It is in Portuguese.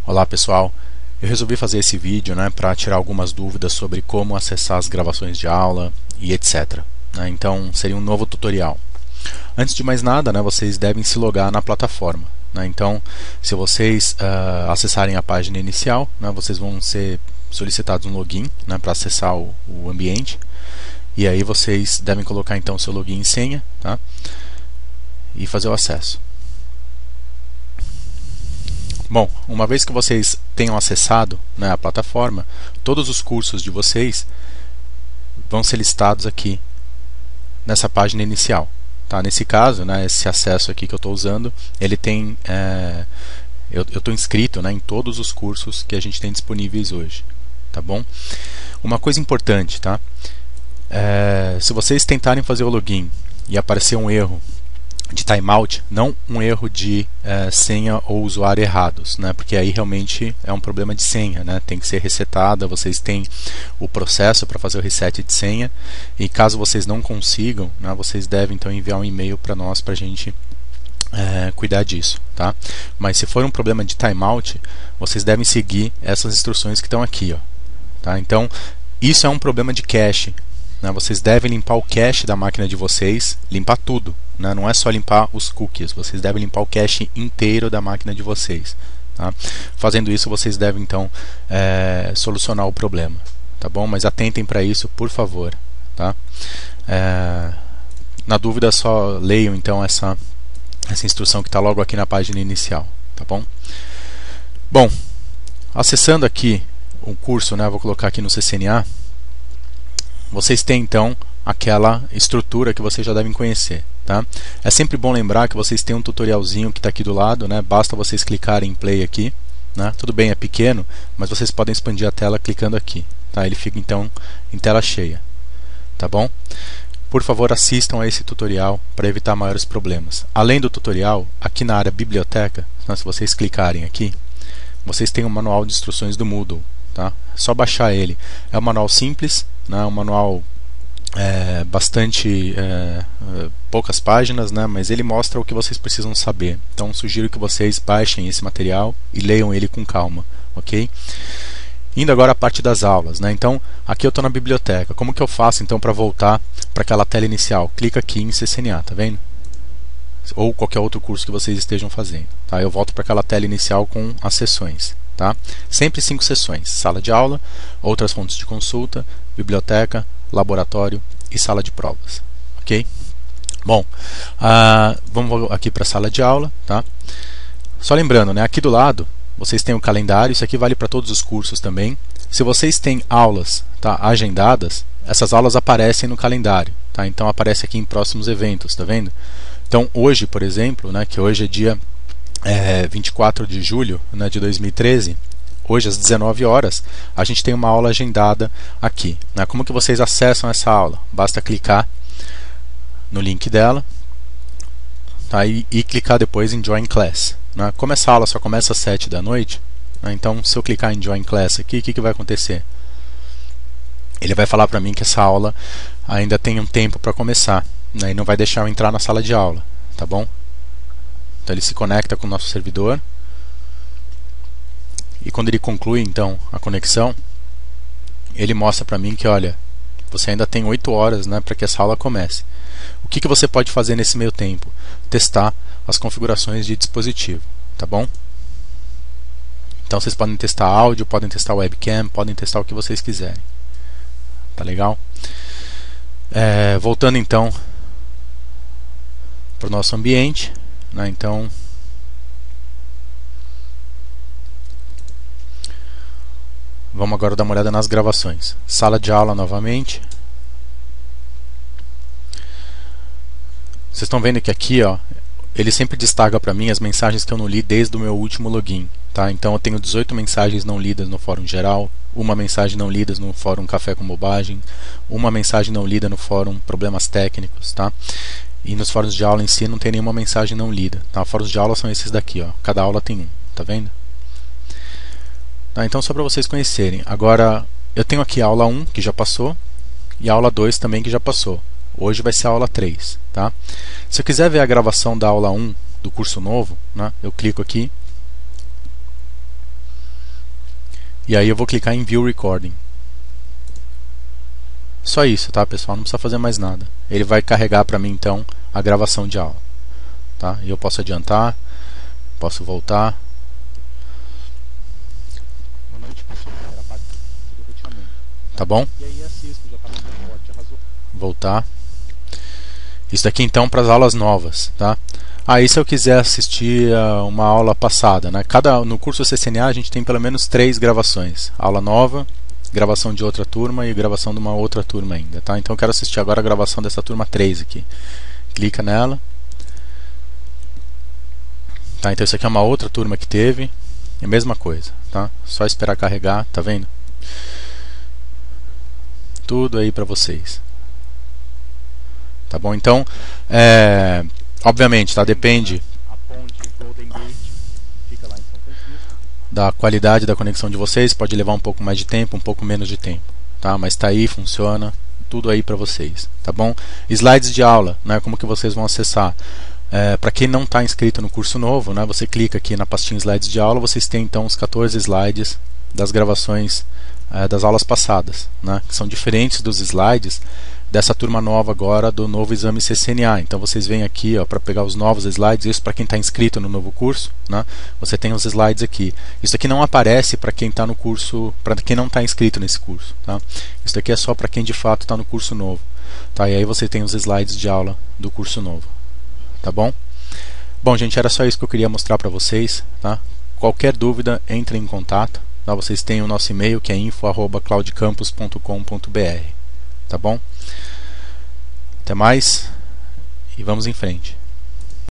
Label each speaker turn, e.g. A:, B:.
A: Olá pessoal, eu resolvi fazer esse vídeo para tirar algumas dúvidas sobre como acessar as gravações de aula e etc. Então seria um novo tutorial. Antes de mais nada, vocês devem se logar na plataforma. Então, se vocês acessarem a página inicial, vocês vão ser solicitados um login para acessar o ambiente. E aí vocês devem colocar então seu login e senha, e fazer o acesso. Bom, uma vez que vocês tenham acessado a plataforma, todos os cursos de vocês vão ser listados aqui nessa página inicial. Nesse caso, esse acesso aqui que eu estou usando, ele tem, eu estou inscrito em todos os cursos que a gente tem disponíveis hoje, tá bom? Uma coisa importante, se vocês tentarem fazer o login e aparecer um erro de timeout, não um erro de senha ou usuário errados, porque aí realmente é um problema de senha, tem que ser resetada. Vocês têm o processo para fazer o reset de senha, e caso vocês não consigam, vocês devem então enviar um e-mail para nós para a gente cuidar disso, Mas se for um problema de timeout, vocês devem seguir essas instruções que estão aqui, Então isso é um problema de cache. Vocês devem limpar o cache da máquina de vocês, limpar tudo, não é só limpar os cookies, vocês devem limpar o cache inteiro da máquina de vocês. Fazendo isso, vocês devem então solucionar o problema, tá bom? Mas atentem para isso, por favor, na dúvida, só leiam então essa instrução que está logo aqui na página inicial, tá bom? Bom, acessando aqui o curso, vou colocar aqui no CCNA. Vocês têm então aquela estrutura que vocês já devem conhecer, É sempre bom lembrar que vocês têm um tutorialzinho que está aqui do lado, Basta vocês clicarem em play aqui, Tudo bem, é pequeno, mas vocês podem expandir a tela clicando aqui, Ele fica então em tela cheia, tá bom? Por favor, assistam a esse tutorial para evitar maiores problemas. Além do tutorial, aqui na área biblioteca, se vocês clicarem aqui, vocês têm um manual de instruções do Moodle, É só baixar ele. É um manual simples, um manual bastante poucas páginas, mas ele mostra o que vocês precisam saber. Então sugiro que vocês baixem esse material e leiam ele com calma, ok? Indo agora à parte das aulas, Então aqui eu estou na biblioteca. Como que eu faço então para voltar para aquela tela inicial? Clica aqui em CCNA, tá vendo? Ou qualquer outro curso que vocês estejam fazendo, Eu volto para aquela tela inicial com as sessões. Sempre 5 sessões: sala de aula, outras fontes de consulta, biblioteca, laboratório e sala de provas, ok? Bom, vamos aqui para a sala de aula, Só lembrando, aqui do lado vocês têm o calendário. Isso aqui vale para todos os cursos também. Se vocês têm aulas agendadas, essas aulas aparecem no calendário, Então aparece aqui em próximos eventos, tá vendo? Então hoje, por exemplo, que hoje é dia 24 de julho de 2013, hoje às 19 horas, a gente tem uma aula agendada aqui. Como que vocês acessam essa aula? Basta clicar no link dela, e clicar depois em Join Class. Como essa aula só começa às 7 da noite, então se eu clicar em Join Class aqui, o que vai acontecer? Ele vai falar para mim que essa aula ainda tem um tempo para começar, e não vai deixar eu entrar na sala de aula, tá bom? Então ele se conecta com o nosso servidor, e quando ele conclui então a conexão, ele mostra para mim que, olha, você ainda tem 8 horas para que essa aula comece. O que você pode fazer nesse meio tempo? Testar as configurações de dispositivo, tá bom? Então vocês podem testar áudio, podem testar webcam, podem testar o que vocês quiserem, tá legal? Voltando então para o nosso ambiente, então vamos agora dar uma olhada nas gravações. Sala de aula novamente. Vocês estão vendo que aqui, ele sempre destaca para mim as mensagens que eu não li desde o meu último login, Então eu tenho 18 mensagens não lidas no fórum geral, uma mensagem não lida no fórum Café com Bobagem, uma mensagem não lida no fórum Problemas Técnicos, E nos fóruns de aula em si não tem nenhuma mensagem não lida, Fóruns de aula são esses daqui, Cada aula tem um, tá vendo? Então só para vocês conhecerem. Agora eu tenho aqui a aula 1 que já passou e a aula 2 também que já passou. Hoje vai ser a aula 3, Se eu quiser ver a gravação da aula 1 do curso novo, eu clico aqui E aí eu vou clicar em View Recording. Só isso, tá, pessoal? Não precisa fazer mais nada. Ele vai carregar para mim então a gravação de aula, tá? E eu posso adiantar, posso voltar.
B: Boa noite, pessoal. Era a parte do roteamento.
A: Tá bom?
B: E aí assisto, já está no suporte, arrasou.
A: Voltar. Isso daqui então para as aulas novas, tá? Aí se eu quiser assistir uma aula passada, né? No curso CCNA a gente tem pelo menos 3 gravações. Aula nova, gravação de outra turma e gravação de uma outra turma ainda, tá? Então eu quero assistir agora a gravação dessa turma 3 aqui. Clica nela. Tá, então isso aqui é uma outra turma que teve. É a mesma coisa, tá? Só esperar carregar, tá vendo? Tudo aí para vocês. Tá bom? Então, obviamente, tá? Depende
B: A ponte Golden Gate fica lá em São Francisco.
A: da qualidade da conexão de vocês. Pode levar um pouco mais de tempo, um pouco menos de tempo, tá? Mas tá aí, funciona, tudo aí para vocês, tá bom? Slides de aula, né? Como que vocês vão acessar? Para quem não está inscrito no curso novo, né? Você clica aqui na pastinha Slides de aula, vocês têm então os 14 slides das gravações das aulas passadas, né? Que são diferentes dos slides dessa turma nova agora do novo exame CCNA. Então vocês vêm aqui para pegar os novos slides. Isso para quem está inscrito no novo curso, né? Você tem os slides aqui. Isso aqui não aparece para quem está no curso, para quem não está inscrito nesse curso, tá? Isso aqui é só para quem de fato está no curso novo, tá? E aí você tem os slides de aula do curso novo, tá bom? Bom, gente, era só isso que eu queria mostrar para vocês, tá? Qualquer dúvida, entre em contato, tá? Vocês têm o nosso e-mail que é info@claudcampus.com.br, tá bom? Até mais e vamos em frente.